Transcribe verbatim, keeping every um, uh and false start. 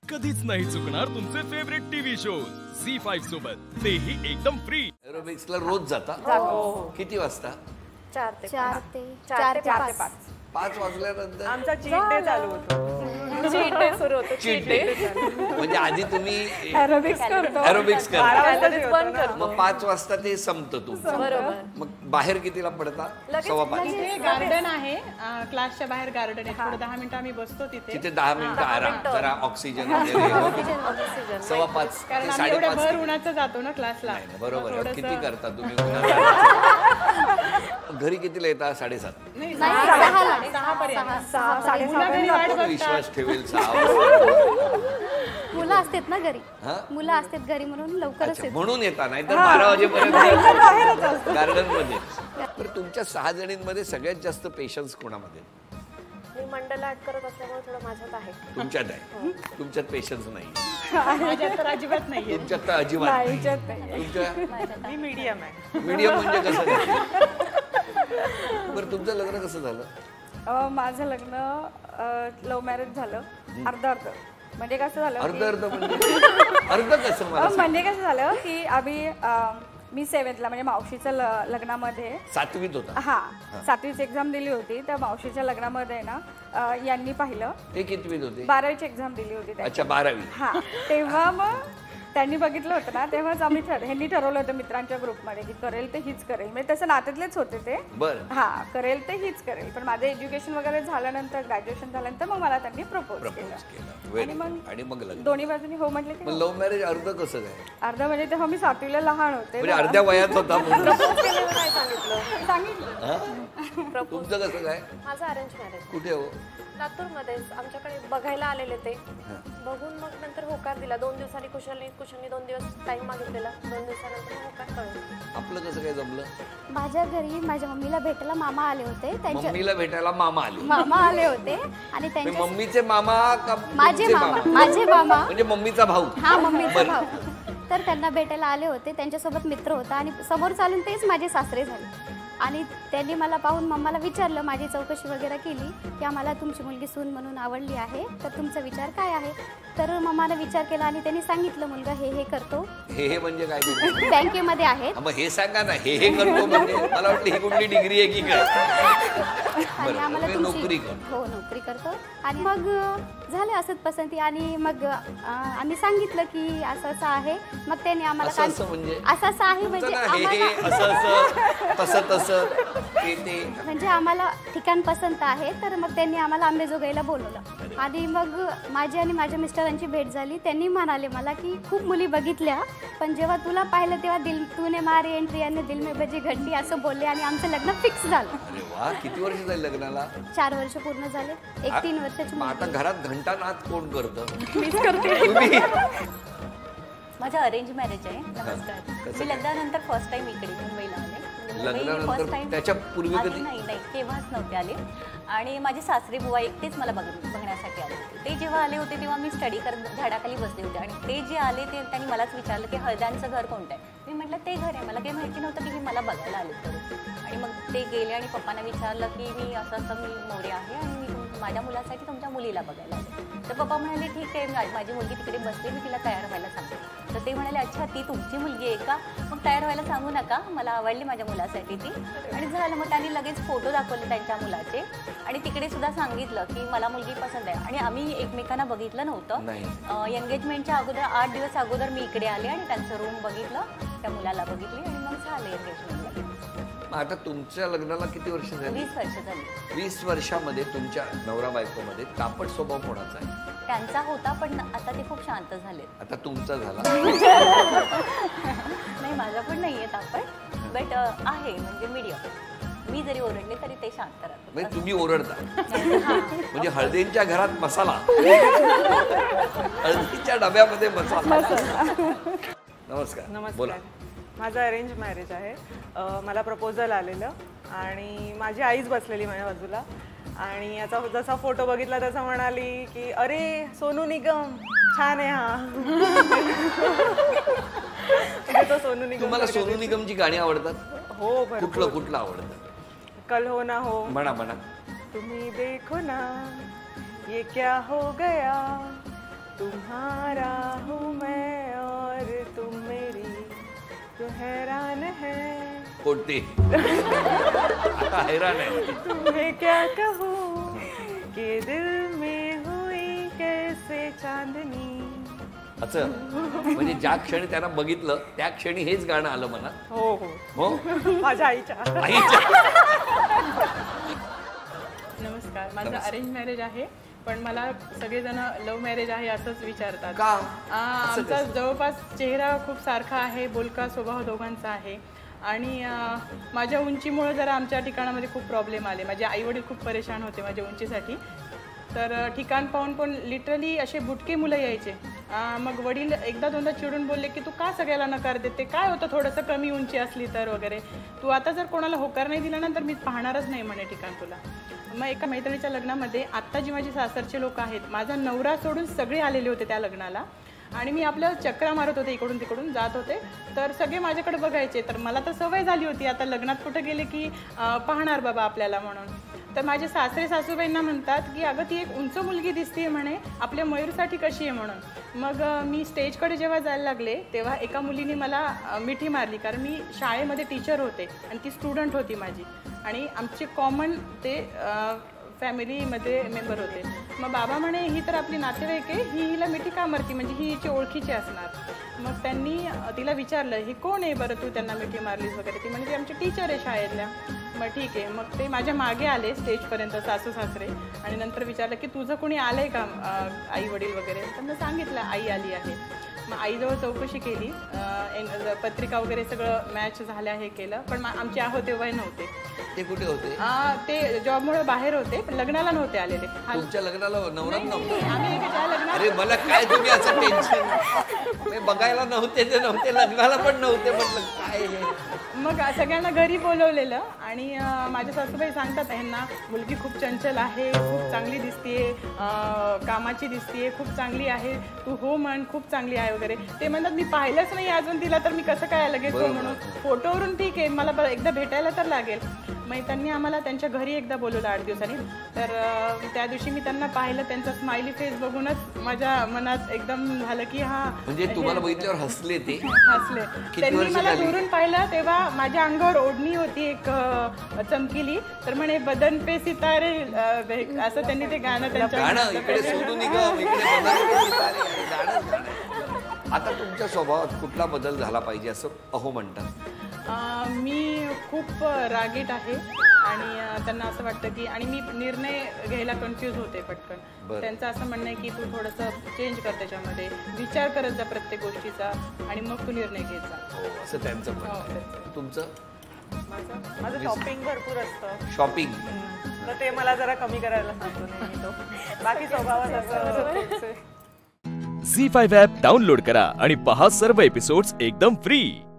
कधीच नाही चुकणार तुमचे favourite TV shows Zee five सोबत, तेही एकदम फ्री. एरोबिक्सला रोज जाता? किती वाजता? चार ते चार ते चार ते पाच. पाच वाजल्यानंतर आमचा चीट डे चालू होतो. चीट डे सुरू होतो. चीट डे म्हणजे आधी तुम्ही एरोबिक्स करतो. एरोबिक्स करता, पण करतो. मग पाच वाजता ते संपतं तुमचं. बरोबर. मग बाहेर कितीला पडता? सव्वा पाच. इथे गार्डन आहे, क्लासच्या बाहेर गार्डन आहे. पुढे दहा मिनिटं आम्ही बसतो तिथे. तिथे दहा मिनिटं आराम, जरा ऑक्सिजन वगैरे. सव्वा पाच कारण ते आम्ही एवढ्या भर साडेपाच. उन्हाचं जातो ना क्लासला. बरोबर आहे. किती करता तुम्ही? घरी कितीला येता? साडेसात. नाही, नाही, सहा सहाला. सहा पर्यंत. सहा मुलं घरी वाट साडेसहा. बघतात. विश्वास ठेवेल सहा वाजता. मुलं असतात ना घरी, हा? मुलं असतात घरी म्हणून लवकरच अच्छा, येतो. म्हणून येता, नाहीतर बारा वाजेपर्यंत गार्डन मध्ये. तर तुमच्या सहा जणींमध्ये सगळ्यात जास्त पेशन्स कोणामध्ये? मी मंडल आर्ट करत असल्यामुळे थोडं माझ्यात आहे. तुमच्यात आहे. तुमच्यात पेशन्स नाही. माझ्यात तर अजिबात नाहीये. तुमच्यात तर अजिबात नाही. तुमच्या मी मीडियम आहे. मीडियम म्हणजे कसं काय? बरं, तुमचं लग्न कसं झालं? अ, माझं लग्न लव्ह मॅरेज झालं. अर्ध अर्ध म्हणजे कसं झालं अर्ध की- अर्ध म्हणजे अर्ध कसं मला अ, सांग. म्हणजे कसं झालं की आम्ही अ, मी सेवन्थला म्हणजे मावशीच्या ल- लग्नामध्ये सातवीत होता हा सातवीची एक्झाम दिली होती. त्या मावशीच्या लग्नामध्ये ना अ, यांनी पाहिलं. ते कितवीत होते? बारावीची एक्झाम दिली होती त्यांनी. अच्छा, बारावी. हा तेव्हा मग त्यांनी बघितलं होतं ना, तेव्हाच आम्ही ठर ह्यांनी ठरवलं होतं मित्रांच्या ग्रुपमध्ये की करेल ते हीच करेल. म्हणजे तसं नात्यातलेच होते ते. बरं. हा करेल ते हीच करेल. पण माझं एज्युकेशन वगैरे झाल्यानंतर, ग्रॅज्युएशन झाल्यानंतर मग मला त्यांनी प्रपोज प्रपोज केलं. केलं. आणि Very मग good. आणि मग लग्न. दोन्ही बाजूनी हो म्हटले की मग हो. लव्ह मॅरेज अर्ध कसं काय? अर्ध म्हणजे तेव्हा मी सातवीला लहान होते म्हणजे ना. अर्ध्या वयात होता म्हणून. प्रपोज केलेलं काय सांगितलं? सांगितलं. हा? तुमचं कसं काय? माझं अरेंज मॅरेज. कुठे हो? लातूरमध्ये आमच्याकडे बघायला आलेले ते. बघून मग नंतर होकार दिला. दोन दिवसांनी कुशलनी कुशलनी दोन दिवस टाइम मागितलेला. दोन दिवसानंतर होकार कळलं. आपलं कसं काय जमलं? माझ्या घरी माझ्या मम्मीला भेटायला मामा आले होते. त्यांच्या मम्मीला भेटायला मामा आले. मामा आले होते आणि म्हणजे त्यांच्या मम्मीचे मामा का माझे तुमचे मामा माझे मामा म्हणजे मम्मीचा भाऊ. हा मम्मीचा बरं. भाऊ. तर त्यांना भेटायला आले होते. त्यांच्यासोबत मित्र होता आणि समोर चालून तेच माझे सासरे झाले. आणि त्यांनी मला पाहून मम्माला विचारलं, माझी चौकशी वगैरे केली की आम्हाला तुमची मुलगी सून म्हणून आवडली आहे, तर तुमचा विचार काय आहे? तर मम्माने विचार केला आणि त्यांनी सांगितलं मुलगा हे हे करतो, हे हे म्हणजे काय? बँकेमध्ये आहे. हा, मग हे सांगा ना. हे हे करतो म्हणजे मला वाटलं ही कुठली डिग्री आहे की काय? आणि आम्हाला बरं, तुमची नोकरी करतो. हो नोकरी करतो. आणि मग झाले असंच पसंती. आणि मग अं, आम्ही सांगितलं की असं असं आहे. मग त्यांनी आम्हाला असं काय- असं म्हणजे? असं असं आहे म्हणजे तुमचं ना, हे हे आम्हाला असं असं तसं तसं ते ते म्हणजे आम्हाला ठिकाण पसंत आहे. तर मग त्यांनी आम्हाला अंबेजोगाईला बोलवलं आणि मग माझी आणि माझ्या मिस्टरांची भेट झाली. त्यांनी म्हणाले मला की खूप मुली बघितल्या, पण जेव्हा तुला पाहिलं तेव्हा दिल तूने मारी एंट्री आणि दिल में बजी घंटी असं बोलले आणि आमचं लग्न फिक्स झालं. अरे वा, किती वर्ष झाली लग्नाला? चार वर्ष पूर्ण झाले. एक तीन वर्षाची मग आता मुलगी. घरात घंटा नाच कोण करतं? मीच करते. तुम्ही? माझं अरेंज मॅरेज आहे. कसं नमस्कार. काय? मी लग्नानंतर फर्स्ट टाइम इकडे मुंबईला आले. म्हणजे मुंबई लग्नानंतर फर्स्ट टाइम त्याच्या पूर्वी आले कधी? नाही नाही केव्हाच नव्हते आले. आणि माझे सासरे बुवा एकटेच मला बघ बघण्यासाठी आले होते. ते जेव्हा आले होते तेव्हा मी स्टडी करत झाडाखाली बसले होते. आणि ते जे आले ते त्यांनी मलाच विचारलं की हळद्यांचं घर कोणतं आहे? मी म्हटलं ते घर आहे. मला काही माहिती नव्हतं की हे मला बघायला आले तर. आणि मग ते गेले आणि पप्पांना विचारलं की मी असं असं मी मोरे आहे आणि मी तुम- माझ्या मुलासाठी तुमच्या मुलीला बघायला आले. तर पप्पा म्हणाले ठीक आहे, मा- माझी मुलगी तिकडे बसली, मी तिला तयार व्हायला सांगते. तर ते म्हणाले अच्छा ती तुमची मुलगी आहे का? मग तयार व्हायला सांगू नका, मला आवडली माझ्या मुलासाठी ती. आणि झालं. मग त्यांनी लगेच फोटो दाखवले त्यांच्या मुलाचे आणि तिकडे सुद्धा सांगितलं की मला मुलगी पसंत आहे. आणि आम्ही एकमेकांना बघितलं नव्हतं. एंगेजमेंटच्या अगोदर आठ दिवस अगोदर मी इकडे आले आणि त्यांचं रूम बघितलं, त्या मुलाला बघितली आणि मग झालं एंगेजमेंट. आता तुमच्या लग्नाला किती वर्ष झाली? वीस वर्ष झाली. वीस वर्षामध्ये तुमच्या नवरा बायकोमध्ये तापट स्वभाव कोणाचा आहे? त्यांचा होता, पण आता ते खूप शांत झाले. आता तुमचा झाला? नाही माझा पण नाही आहे तापट, बट आहे म्हणजे मीडियम. मी जरी ओरडले तरी ते शांत राहतात. म्हणजे तुम्ही ओरडता म्हणजे हळदींच्या घरात मसाला, हळदीच्या डब्यामध्ये मसाला. नमस्कार. बोला. नमस्कार. माझं अरेंज मॅरेज आहे. मला प्रपोजल आलेलं आणि माझी आईच बसलेली माझ्या बाजूला. आणि याचा जसा फोटो बघितला तसा म्हणाली की अरे सोनू निगम छान आहे हा. तो सोनू निगम. तुम्हाला सोनू निगमची गाणी आवडतात? हो. कुठलं कुठलं आवडतं? कल हो ना हो. म्हणा म्हणा. तुम्ही देखो ना ये क्या हो गया, तुम्हारा हूँ मैं और तुम मेरी तो हैरान है. कोणती आता हैरान आहे. तुम्हें क्या कहूँ कि दिल में हुई कैसे चांदनी. असं म्हणजे ज्या क्षणी त्यांना बघितलं त्या क्षणी हेच गाणं आलं मला. हो हो हो माझ्या आईच्या. आईच्या. नमस्कार, माझं अरेंज मॅरेज आहे, पण मला सगळेजण लव्ह मॅरेज आहे असंच विचारतात. का? आ, आमचा जवळपास चेहरा खूप सारखा आहे, बोलका स्वभाव दोघांचा आहे आणि आ, माझ्या उंचीमुळे जरा आमच्या ठिकाणामध्ये खूप प्रॉब्लेम आले. माझे आईवडील खूप परेशान होते माझ्या उंचीसाठी. तर ठिकाण पाहून पण लिटरली असे बुटके मुलं यायचे. मग वडील एकदा दोनदा चिडून बोलले की तू का सगळ्याला नकार देते, काय होतं थोडंसं कमी उंची असली तर वगैरे, तू आता जर कोणाला होकार नाही दिला ना तर मी पाहणारच नाही म्हणे ठिकाण तुला. मग एका मैत्रिणीच्या लग्नामध्ये आत्ता जी माझी सासरचे लोक आहेत, माझा नवरा सोडून सगळे आलेले होते त्या लग्नाला आणि मी आपलं चक्रा मारत होते, इकडून तिकडून जात होते, तर सगळे माझ्याकडे बघायचे. तर मला तर सवय झाली होती आता लग्नात कुठं गेले की पाहणार बाबा आपल्याला म्हणून. तर माझे सासरे सासूबाईंना म्हणतात की अगं ती एक उंच मुलगी दिसते म्हणे, आपल्या मयूरसाठी कशी आहे म्हणून. मग मी स्टेजकडे जेव्हा जायला लागले तेव्हा एका मुलीने मला मिठी मारली, कारण मी शाळेमध्ये टीचर होते आणि ती स्टुडंट होती माझी आणि आमचे कॉमन ते फॅमिलीमध्ये मेंबर होते. मग बाबा म्हणे ही तर आपली नातेवाईक आहे, ही हिला मिठी का मारती, म्हणजे ही हिची ओळखीची असणार. मग त्यांनी तिला विचारलं ही कोण आहे बरं तू त्यांना मिठी मारलीस वगैरे. ती म्हणजे ती आमची टीचर आहे शाळेतल्या. मग ठीक आहे, मग ते माझ्या मागे आले स्टेजपर्यंत सासू सासरे आणि नंतर विचारलं की तुझं कोणी आलं आहे का आई वडील वगैरे. त्यांना सांगितलं आई आली आहे. मग आईजवळ चौकशी केली, पत्रिका वगैरे सगळं मॅच झाल्या हे केलं, पण आमचे आहो तेव्हा नव्हते. ते कुठे होते? ते जॉबमुळे बाहेर होते, पण लग्नाला नव्हते आलेले. तुमच्या लग्नाला नवरात नव्हतं? आम्ही एका लग्नात. अरे मला काय तुम्ही असं टेन्शन, बघायला नव्हते ते नव्हते, लग्नाला पण नव्हते, म्हटलं काय हे. मग सगळ्यांना घरी बोलवलेलं आणि माझ्या सासूबाई सांगतात ह्यांना मुलगी खूप चंचल आहे, खूप चांगली दिसतीये, कामाची दिसतीये, खूप चांगली आहे, तू हो म्हण, खूप चांगली आहे वगैरे. ते म्हणतात मी पाहिलंच नाही अजून तिला, तर मी कसं काय लगेच हो म्हणून. फोटोवरून ठीक आहे, मला एकदा भेटायला तर लागेल. मग त्यांनी आम्हाला त्यांच्या घरी एकदा बोलवलं आठ दिवसांनी. तर त्या दिवशी मी त्यांना पाहिलं, त्यांचा स्माइली फेस बघूनच माझ्या मनात एकदम झालं की हा. म्हणजे तुम्हाला बघितल्यावर हसले ते? हसले. त्यांनी मला दुरून पाहिलं तेव्हा माझ्या अंगावर ओढणी होती एक चमकीली, तर म्हणे बदन पे सितारे, असं त्यांनी ते गाणं त्यांच्या. आता तुमच्या स्वभावात कुठला बदल झाला पाहिजे असं अहो म्हणतात? मी खूप रागीट आहे आणि त्यांना असं वाटतं की, आणि मी निर्णय घ्यायला कन्फ्यूज होते पटकन. त्यांचं असं म्हणणं आहे की तू थोडंसं चेंज कर, त्याच्यामध्ये विचार करत जा प्रत्येक गोष्टीचा आणि मग तू निर्णय घेत जा, असं त्यांचं म्हणणं. तुमचं? माझं शॉपिंग भरपूर असतं. शॉपिंग? तर ते मला जरा कमी करायला सांगतो नाही तो, बाकी स्वभावात असं. झी फाईव्ह ॲप डाउनलोड करा आणि पहा सर्व एपिसोड्स एकदम फ्री.